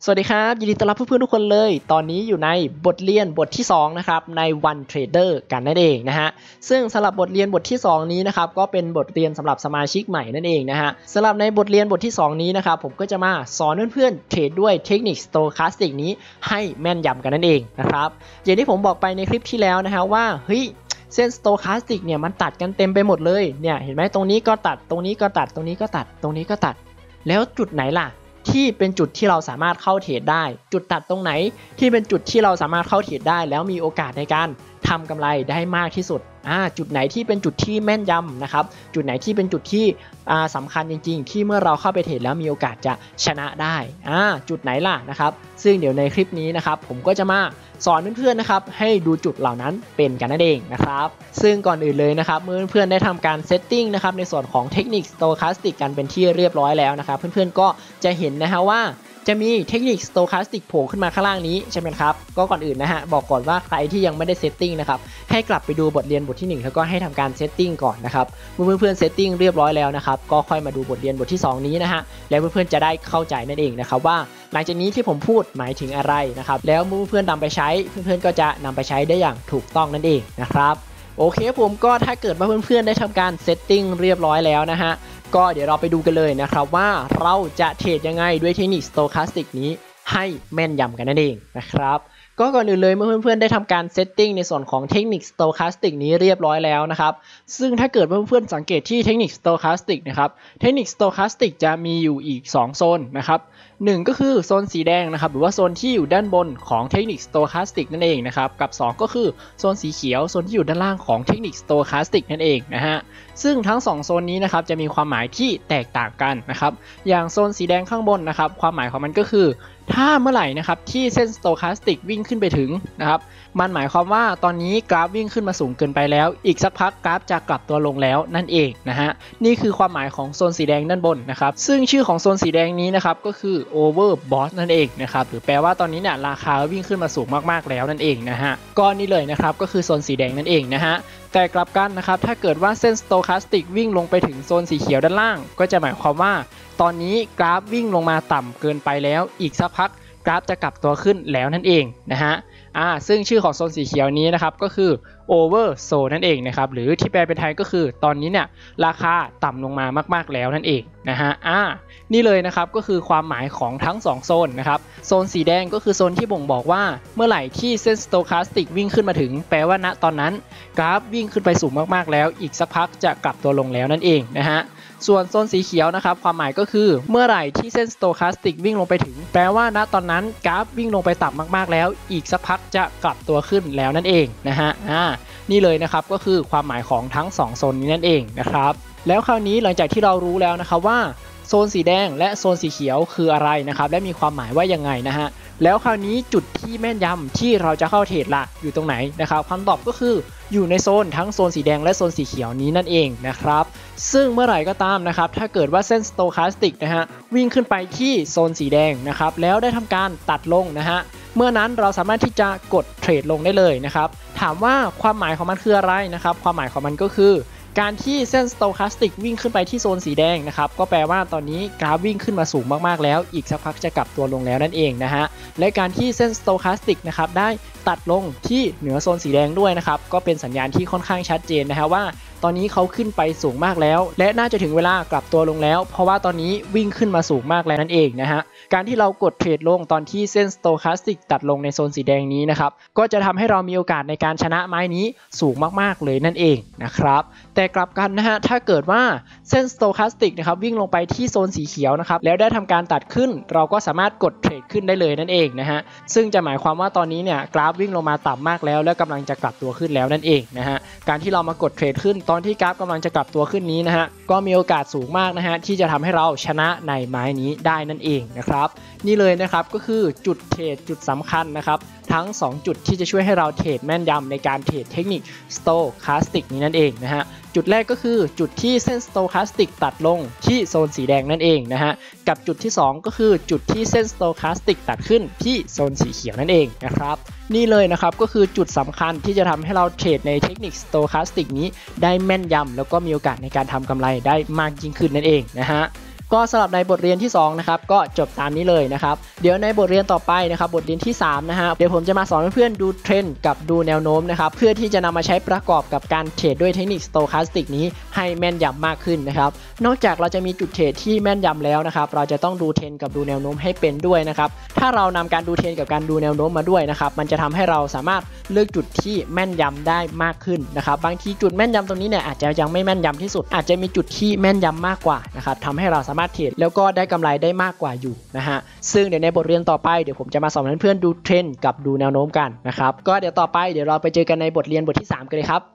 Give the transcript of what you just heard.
สวัสดีครับยินดีต้อนรับเพื่อนๆทุกคนเลยตอนนี้อยู่ในบทเรียนบทที่2นะครับใน One Trader กันนั่นเองนะฮะซึ่งสำหรับบทเรียนบทที่2นี้นะครับก็เป็นบทเรียนสำหรับสมาชิกใหม่นั่นเองนะฮะสำหรับในบทเรียนบทที่2นี้นะครับผมก็จะมาสอนเพื่อนๆเทรดด้วยเทคนิค Stochastic นี้ให้แม่นยำกันนั่นเองนะครับอย่างที่ผมบอกไปในคลิปที่แล้วนะฮะว่าเฮ้ยเส้น Stochastic เนี่ยมันตัดกันเต็มไปหมดเลยเนี่ยเห็นไหมตรงนี้ก็ตัดตรงนี้ก็ตัดตรงนี้ก็ตัดตรงนี้ก็ตัดแล้วจุดไหนล่ะที่เป็นจุดที่เราสามารถเข้าเทรดได้จุดตัดตรงไหนที่เป็นจุดที่เราสามารถเข้าเทรดได้แล้วมีโอกาสในการทำกำไรได้มากที่สุดจุดไหนที่เป็นจุดที่แม่นยำนะครับจุดไหนที่เป็นจุดที่สำคัญจริงๆที่เมื่อเราเข้าไปเทรดแล้วมีโอกาสจะชนะได้จุดไหนล่ะนะครับซึ่งเดี๋ยวในคลิปนี้นะครับผมก็จะมาสอนเพื่อนๆนะครับให้ดูจุดเหล่านั้นเป็นกันนั่นเองนะครับซึ่งก่อนอื่นเลยนะครับเมื่อเพื่อนๆได้ทำการเซตติ้งนะครับในส่วนของเทคนิค Stochastic กันเป็นที่เรียบร้อยแล้วนะครับเพื่อนๆก็จะเห็นนะฮะว่าจะมีเทคนิค Stochastic โผล่ขึ้นมาข้างล่างนี้ใช่ไหมครับก็ก่อนอื่นนะฮะบอกก่อนว่าใครที่ยังไม่ได้เซตติ้งนะครับให้กลับไปดูบทเรียนบทที่1แล้วก็ให้ทำการเซตติ้งก่อนนะครับเมื่อเพื่อนๆเซตติ้งเรียบร้อยแล้วนะครับก็ค่อยมาดูบทเรียนบทที่2นี้นะฮะแล้วเพื่อนๆจะได้เข้าใจนั่นเองนะครับว่าหลังจากนี้ที่ผมพูดหมายถึงอะไรนะครับแล้วเมื่อเพื่อนๆนำไปใช้เพื่อนๆก็จะนำไปใช้ได้อย่างถูกต้องนั่นเองนะครับโอเคผมก็ถ้าเกิดว่าเพื่อนๆได้ทำการเซตติ้งเรียบร้อยแล้วนะฮะก็เดี๋ยวเราไปดูกันเลยนะครับว่าเราจะเทรดยังไงด้วยเทคนิค Stochastic นี้ให้แม่นยำกันนั่นเองนะครับก็ก่อนอื่นเลยเมื่อเพื่อนๆได้ทำการเซตติ้งในส่วนของเทคนิค Stochastic นี้เรียบร้อยแล้วนะครับซึ่งถ้าเกิดเพื่อนๆสังเกตที่เทคนิค Stochastic นะครับเทคนิค Stochastic จะมีอยู่อีก2โซนนะครับ1ก็คือโซนสีแดงนะครับหรือว่าโซนที่อยู่ด้านบนของเทคนิค Stochastic นั่นเองนะครับกับ2ก็คือโซนสีเขียวโซนที่อยู่ด้านล่างของเทคนิค Stochastic นั่นเองนะฮะซึ่งทั้ง2โซนนี้นะครับจะมีความหมายที่แตกต่างกันนะครับอย่างโซนสีแดงข้างบนนะครับความหมายของมันก็คือถ้าเมื่อไหร่นะครับที่เส้น Stochastic วิ่งขึ้นไปถึงนะครับมันหมายความว่าตอนนี้กราฟวิ่งขึ้นมาสูงเกินไปแล้วอีกสักพักกราฟจะกลับตัวลงแล้วนั่นเองนะฮะนี่คือความหมายของโซนสีแดงด้านบนนะครับซึ่งชื่อของโซนสีแดงนี้นะครับก็คือ Overbought นั่นเองนะครับหรือแปลว่าตอนนี้เนี่ยราคาวิ่งขึ้นมาสูงมากๆแล้วนั่นเองนะฮะก็นี่เลยนะครับก็คือโซนสีแดงนั่นเองนะฮะแต่กลับกันนะครับถ้าเกิดว่าเส้น Stochastic วิ่งลงไปถึงโซนสีเขียวด้านล่างก็จะหมายความว่าตอนนี้กราฟวิ่งลงมาต่ำเกินไปแล้วอีกสักพักกราฟจะกลับตัวขึ้นแล้วนั่นเองนะฮะซึ่งชื่อของโซนสีเขียวนี้นะครับก็คือ Oversold นั่นเองนะครับหรือที่แปลเป็นไทยก็คือตอนนี้เนี่ยราคาต่ำลงมามากๆแล้วนั่นเองนะฮะนี่เลยนะครับก็คือความหมายของทั้ง2โซนนะครับโซนสีแดงก็คือโซนที่บ่งบอกว่าเมื่อไหร่ที่เส้น Stochastic วิ่งขึ้นมาถึงแปลว่าณตอนนั้นกราฟวิ่งขึ้นไปสูงมากๆแล้วอีกสักพักจะกลับตัวลงแล้วนั่นเองนะฮะส่วนโซนสีเขียวนะครับความหมายก็คือเมื่อไหร่ที่เส้น Stochastic วิ่งลงไปถึงแปลว่าณตอนนั้นกราฟวิ่งลงไปต่ำมากๆแล้วอีกสักพักจะกลับตัวขึ้นแล้วนั่นเองนะฮะนี่เลยนะครับก็คือความหมายของทั้ง2โซนนี้นั่นเองนะครับแล้วคราวนี้หลังจากที่เรารู้แล้วนะครับว่าโซนสีแดงและโซนสีเขียวคืออะไรนะครับและมีความหมายว่ายังไงนะฮะแล้วคราวนี้จุดที่แม่นยำที่เราจะเข้าเทรดล่ะอยู่ตรงไหนนะครับคำตอบก็คืออยู่ในโซนทั้งโซนสีแดงและโซนสีเขียวนี้นั่นเองนะครับซึ่งเมื่อไหร่ก็ตามนะครับถ้าเกิดว่าเส้น Stochastic นะฮะวิ่งขึ้นไปที่โซนสีแดงนะครับแล้วได้ทำการตัดลงนะฮะเมื่อนั้นเราสามารถที่จะกดเทรดลงได้เลยนะครับถามว่าความหมายของมันคืออะไรนะครับความหมายของมันก็คือการที่เส้น Stochastic วิ่งขึ้นไปที่โซนสีแดงนะครับก็แปลว่าตอนนี้กราฟวิ่งขึ้นมาสูงมากๆแล้วอีกสักพักจะกลับตัวลงแล้วนั่นเองนะฮะและการที่เส้น Stochastic นะครับได้ตัดลงที่เหนือโซนสีแดงด้วยนะครับก็เป็นสัญญาณที่ค่อนข้างชัดเจนนะฮะว่าตอนนี้เขาขึ้นไปสูงมากแล้วและน่าจะถึงเวลากลับตัวลงแล้วเพราะว่าตอนนี้วิ่งขึ้นมาสูงมากแล้วนั่นเองนะฮะการที่เรากดเทรดลงตอนที่เส้น Stochastic ตัดลงในโซนสีแดงนี้นะครับก็จะทำให้เรามีโอกาสในการชนะไม้นี้สูงมากๆเลยนั่นเองนะครับแต่กลับกันนะฮะถ้าเกิดว่าเส้น Stochastic นะครับวิ่งลงไปที่โซนสีเขียวนะครับแล้วได้ทำการตัดขึ้นเราก็สามารถกดเทรดขึ้นได้เลยนั่นเองนะฮะซึ่งจะหมายความว่าตอนนี้เนี่ยกราฟวิ่งลงมาต่ำมากแล้วและกำลังจะกลับตัวขึ้นแล้วนั่นเองนะฮะการที่เรามากดเทรดขึ้นตอนที่กราฟกำลังจะกลับตัวขึ้นนี้นะฮะก็มีโอกาสสูงมากนะฮะที่จะทำให้เราชนะในไม้นี้ได้นั่นเองนะครับนี่เลยนะครับก็คือจุดเทรดจุดสำคัญนะครับทั้ง2จุดที่จะช่วยให้เราเทรดแม่นยำในการเทรดเทคนิค Stochastic นี้นั่นเองนะฮะจุดแรกก็คือจุดที่เส้น Stochastic ตัดลงที่โซนสีแดงนั่นเองนะฮะกับจุดที่2ก็คือจุดที่เส้น Stochastic ตัดขึ้นที่โซนสีเขียวนั่นเองนะครับนี่เลยนะครับก็คือจุดสำคัญที่จะทำให้เราเทรดในเทคนิค Stochastic นี้ได้แม่นยำแล้วก็มีโอกาสในการทำกำไรได้มากยิ่งขึ้นนั่นเองนะฮะก็สำหรับในบทเรียนที่2นะครับก็จบตามนี้เลยนะครับเดี๋ยวในบทเรียนต่อไปนะครับบทเรียนที่3นะฮะเดี๋ยวผมจะมาสอนเพื่อนๆดูเทรนด์กับดูแนวโน้มนะครับเพื่อที่จะนำมาใช้ประกอบกับการเทรดด้วยเทคนิค Stochastic นี้ให้แม่นยำมากขึ้นนะครับนอกจากเราจะมีจุดเทรดที่แม่นยำแล้วนะครับเราจะต้องดูเทรนด์กับดูแนวโน้มให้เป็นด้วยนะครับถ้าเรานำการดูเทรนด์กับการดูแนวโน้มมาด้วยนะครับมันจะทำให้เราสามารถเลือกจุดที่แม่นยำได้มากขึ้นนะครับบางทีจุดแม่นยำตรงนี้เนี่ยอาจจะยังไม่แม่นยำที่สุดอาจจะมีจุดที่แม่นยำมากกว่านะครับทำให้เราสามารถเทรดแล้วก็ได้กำไรได้มากกว่าอยู่นะฮะซึ่งเดี๋ยวในบทเรียนต่อไปเดี๋ยวผมจะมาสอนเพื่อนๆดูเทรนด์กับดูแนวโน้มกันนะครับก็เดี๋ยวต่อไปเดี๋ยวเราไปเจอกันในบทเรียนบทที่3กันเลยครับ